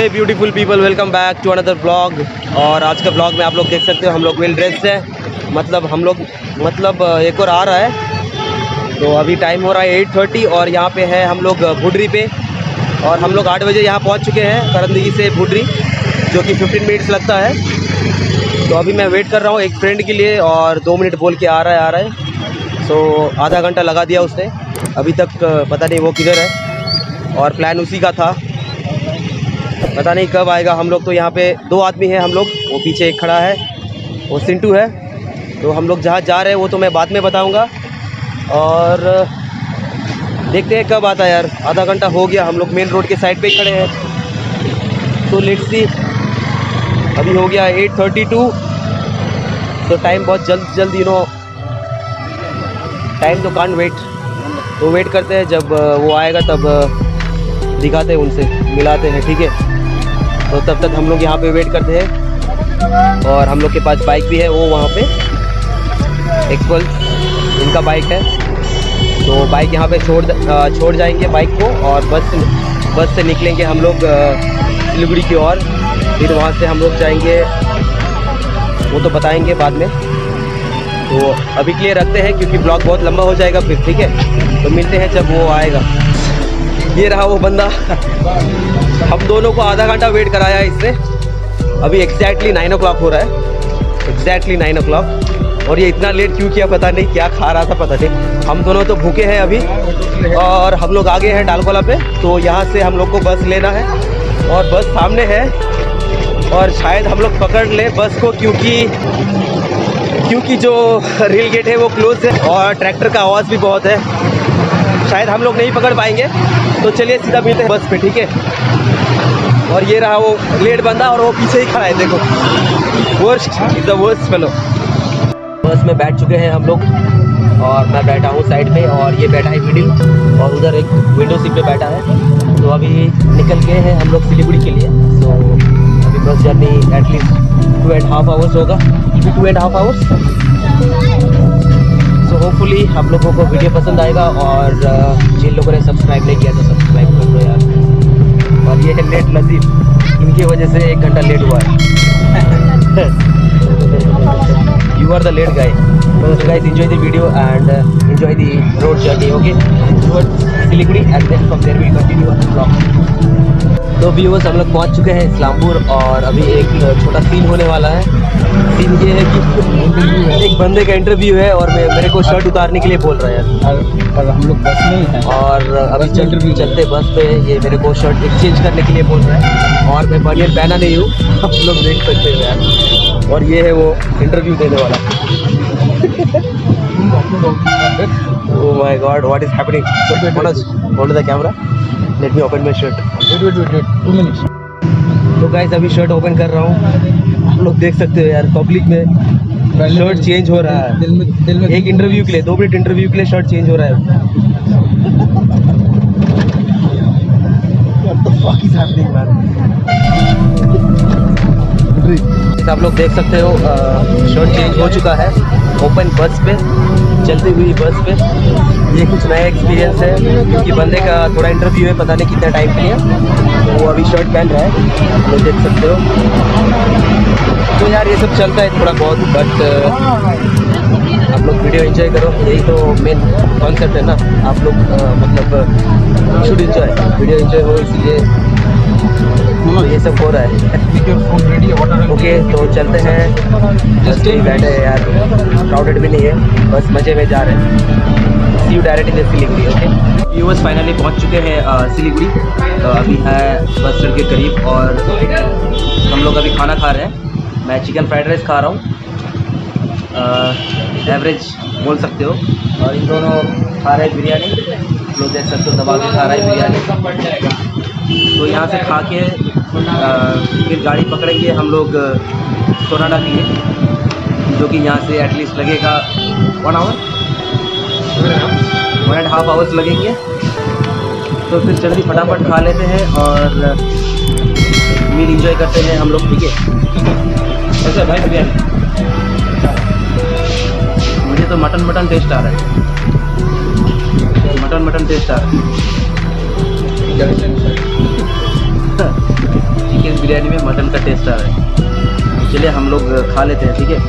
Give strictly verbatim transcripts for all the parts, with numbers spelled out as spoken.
Beautiful people, welcome back to another blog. और आज का ब्लॉग में आप लोग देख सकते हो हम लोग वेल ड्रेस है, मतलब हम लोग मतलब एक और आ रहा है। तो अभी टाइम हो रहा है एट थर्टी और यहाँ पे है हम लोग भुडरी पे। और हम लोग आठ बजे यहाँ पहुँच चुके हैं करंदगी से भुडरी, जो कि फिफ्टीन मिनट्स लगता है। तो अभी मैं वेट कर रहा हूँ एक फ्रेंड के लिए और दो मिनट बोल के आ रहा है आ रहा है सो आधा घंटा लगा दिया उसने, अभी तक पता नहीं वो किधर है। और प्लान उसी का था, पता नहीं कब आएगा। हम लोग तो यहाँ पे दो आदमी हैं हम लोग, वो पीछे एक खड़ा है, वो सिंटू है। तो हम लोग जहाँ जा रहे हैं वो तो मैं बाद में बताऊँगा। और देखते हैं कब आता है यार, आधा घंटा हो गया, हम लोग मेन रोड के साइड पे ही खड़े हैं। तो लेट्स सी, अभी हो गया एट थर्टी टू। तो टाइम बहुत जल्द जल्द यू नो टाइम तो कांट वेट। तो वेट करते हैं, जब वो आएगा तब दिखाते हैं, उनसे मिलाते हैं, ठीक है। तो तब तक हम लोग यहाँ पे वेट करते हैं। और हम लोग के पास बाइक भी है, वो वहाँ पे एक्सपल्स इनका बाइक है। तो बाइक यहाँ पे छोड़ छोड़ जाएंगे बाइक को, और बस बस से निकलेंगे हम लोग सिलीगुड़ी की ओर। फिर वहाँ से हम लोग जाएंगे, वो तो बताएंगे बाद में। तो अभी के लिए रखते हैं क्योंकि ब्लॉग बहुत लंबा हो जाएगा फिर, ठीक है। तो मिलते हैं जब वो आएगा। ये रहा वो बंदा, हम दोनों को आधा घंटा वेट कराया है इसने। अभी एग्जैक्टली नाइन ओ क्लॉक हो रहा है, एग्जैक्टली नाइन ओ क्लॉक। और ये इतना लेट क्यों किया पता नहीं, क्या खा रहा था पता नहीं। हम दोनों तो भूखे हैं अभी। और हम लोग आगे हैं डालकोला पे, तो यहाँ से हम लोग को बस लेना है और बस सामने है। और शायद हम लोग पकड़ ले बस को, क्योंकि क्योंकि जो रेल गेट है वो क्लोज है और ट्रैक्टर का आवाज़ भी बहुत है, शायद हम लोग नहीं पकड़ पाएंगे। तो चलिए सीधा मिलते हैं बस पे, ठीक है। और ये रहा वो लेट बंदा, और वो पीछे ही खड़ा है, देखो। Worst is the worst fellow. Bus में बैठ चुके हैं हम लोग, और मैं बैठा हूँ साइड पे, और ये बैठा है मिडिल, और उधर एक विंडो सीट पे बैठा है। तो अभी निकल गए हैं हम लोग सिलीगुड़ी के लिए। तो अभी bus journey at least two and half hours होगा, two and half hours. So hopefully आप लोगों को वीडियो पसंद आएगा। और जिन लोगों ने सब्सक्राइब नहीं किया तो सब्सक्राइब कर लो यार। और ये है लेट लतीफ़, इनकी वजह से एक घंटा लेट हुआ है। You are the late guy. So guys, enjoy the video and uh, enjoy the road journey, okay? Towards Siliguri, and then from there we continue on the vlog. तो व्यूअर्स, हम लोग पहुंच चुके हैं इस्लामपुर, और अभी एक छोटा सीन होने वाला है। सीन ये है कि एक बंदे का इंटरव्यू है, और मैं मेरे को शर्ट उतारने के लिए बोल रहा है। और हम लोग बस में ही हैं, और अभी चल चलते बस पे ये मेरे को शर्ट एक्सचेंज करने के लिए बोल रहा है। और मैं बनियन पहना नहीं हूँ, आप लोग देख सकते हैं यार। और ये है वो इंटरव्यू देने वाला। Oh my God, what is happening? Manoj, hold the camera. Let me open my shirt. wait wait wait wait two minutes. तो गाइस अभी शर्ट ओपन कर रहा हूँ, आप लोग देख सकते हो यार, पब्लिक में शर्ट चेंज हो रहा है। दिल में दिल में एक इंटरव्यू के लिए, दो मिनट इंटरव्यू के लिए शर्ट चेंज हो रहा है। What the fuck is happening, man? आप लोग देख सकते हो शर्ट चेंज हो चुका है ओपन बस पे, चलती हुई बस पे। ये कुछ नया एक्सपीरियंस है, क्योंकि बंदे का थोड़ा इंटरव्यू है, पता नहीं कितना टाइम के लिए। तो वो अभी शर्ट पहन रहा है, आप लोग देख सकते हो। तो यार ये सब चलता है थोड़ा बहुत, बट आप लोग वीडियो एंजॉय करो, यही तो मेन कॉन्सेप्ट है ना। आप लोग मतलब शुड एंजॉय, वीडियो एंजॉय हो, इसलिए ये सब हो रहा है। ओके, तो चलते हैं। जस्ट ही बैठे हैं यार, क्राउडेड भी नहीं है, बस मजे में जा रहे हैं। See you direct in Siliguri. Okay viewers, finally पहुंच चुके हैं सिलीगुड़ी। तो अभी है बस स्टैंड के करीब, और हम लोग अभी खाना खा रहे हैं। मैं चिकन फ्राइड राइस खा रहा हूँ, एवरेज बोल सकते हो। और इन दोनों खा रहे हैं बिरयानी, लोग देख सकते हो दबा के खा रहे हैं बिरयानी। तो यहाँ से खा के आ, फिर गाड़ी पकड़ेंगे हम लोग सोनाडा के लिए, जो कि यहाँ से एटलीस्ट लगेगा one hour one and half hours लगेंगे। तो फिर जल्दी फटाफट खा लेते हैं और मील इंजॉय करते हैं हम लोग, ठीक है। अच्छा भाई बिरयानी, मुझे तो मटन मटन टेस्ट आ रहा है, मटन मटन टेस्ट आ रहा है। बिरयानी में मटन का टेस्ट आ रहा है। चलिए हम लोग खा लेते हैं, ठीक है।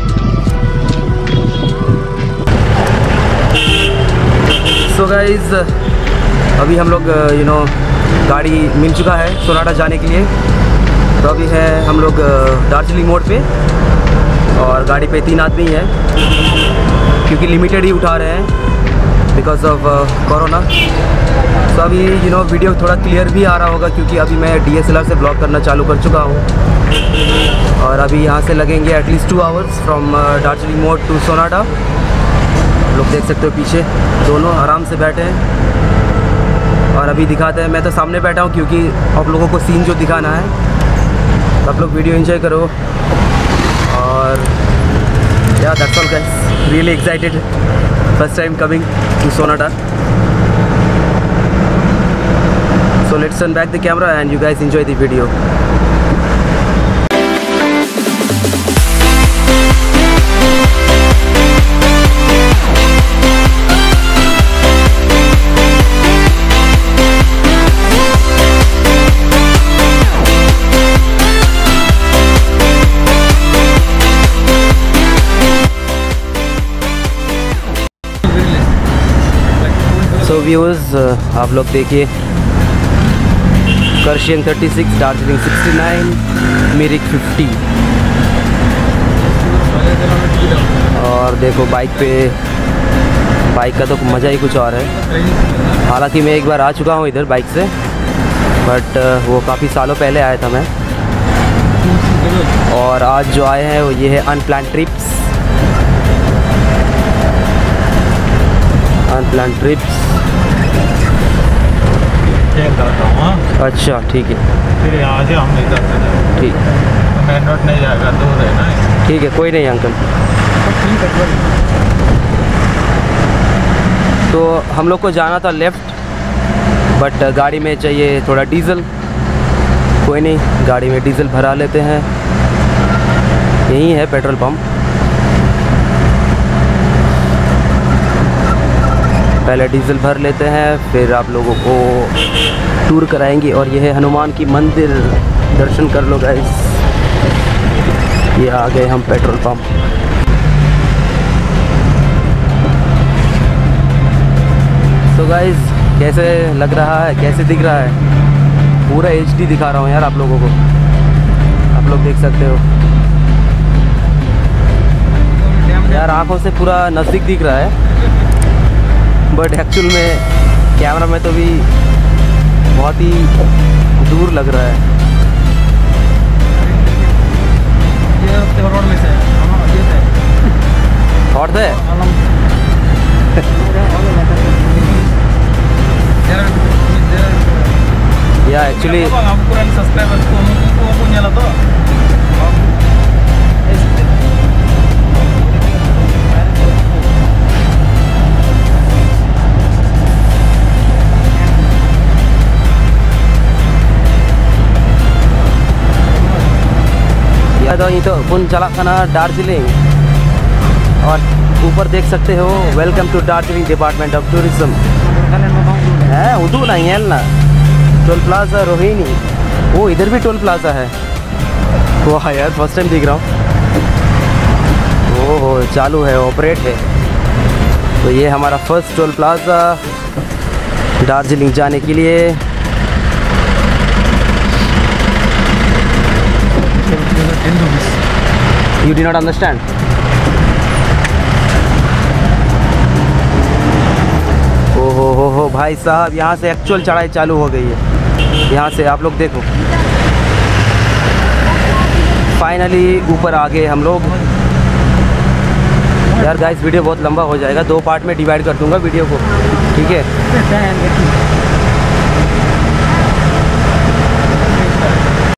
सो गाइज अभी हम लोग यू नो गाड़ी मिल चुका है सोनाटा जाने के लिए। तो अभी है हम लोग दार्जिलिंग मोड़ पे और गाड़ी पे तीन आदमी है क्योंकि लिमिटेड ही उठा रहे हैं बिकॉज ऑफ कोरोना। तो अभी यू नो वीडियो थोड़ा क्लियर भी आ रहा होगा क्योंकि अभी मैं डी एस एल आर से ब्लॉग करना चालू कर चुका हूँ। और अभी यहाँ से लगेंगे at least two hours from Darjeeling मोड़ टू सोनाटा। लोग देख सकते हो पीछे दोनों आराम से बैठे हैं और अभी दिखाते हैं। मैं तो सामने बैठा हूँ क्योंकि आप लोगों को सीन जो दिखाना है, तो आप लोग वीडियो एंजॉय करो। और या that's all guys, really excited, first time coming to Sonada. So let's turn back the camera and you guys enjoy the video. So viewers आप लोग देखिए, Kurseong thirty six, Darjeeling sixty nine, Mirik fifty. और देखो बाइक पे, bike का तो मज़ा ही कुछ और है। हालांकि मैं एक बार आ चुका हूँ इधर बाइक से, बट वो काफ़ी सालों पहले आया था मैं। और आज जो आए हैं वो ये है अनप्लान ट्रिप्स, अनप्लान ट्रिप्स। अच्छा ठीक है, फिर यहाँ से हम नहीं कर सकते। ठीक, मेन रोड नहीं जाएगा, दूर है ना। ठीक है, कोई नहीं अंकल। तो हम लोग को जाना था लेफ़्ट, बट गाड़ी में चाहिए थोड़ा डीज़ल। कोई नहीं, गाड़ी में डीज़ल भरा लेते हैं, यहीं है पेट्रोल पंप। पहले डीज़ल भर लेते हैं, फिर आप लोगों को टूर कराएंगे। और ये है हनुमान की मंदिर, दर्शन कर लो गाइस। ये आ गए हम पेट्रोल पंप। तो गाइस कैसे लग रहा है, कैसे दिख रहा है? पूरा एच डी दिखा रहा हूँ यार आप लोगों को, आप लोग देख सकते हो यार, आंखों से पूरा नज़दीक दिख रहा है, बट एक्चुअल में कैमरा में तो भी बहुत ही दूर लग रहा है। ये रोड में से और थे या एक्चुअली तो ये तो पुन चला खाना दार्जिलिंग। और ऊपर देख सकते हो, welcome to Darjeeling department of tourism है। उदू नहीं है ना, टोल प्लाजा रोहिणी, वो इधर भी टोल प्लाजा है। वाह यार, फर्स्ट टाइम दिख रहा हूँ। ओह चालू है, ऑपरेट है। तो ये हमारा फर्स्ट टोल प्लाजा दार्जिलिंग जाने के लिए। You do not understand? ओ हो हो हो भाई साहब, यहाँ से एक्चुअल चढ़ाई चालू हो गई है। यहाँ से आप लोग देखो, फाइनली ऊपर आ गए हम लोग। यार गाइस वीडियो बहुत लंबा हो जाएगा, दो पार्ट में डिवाइड कर दूंगा वीडियो को, ठीक है।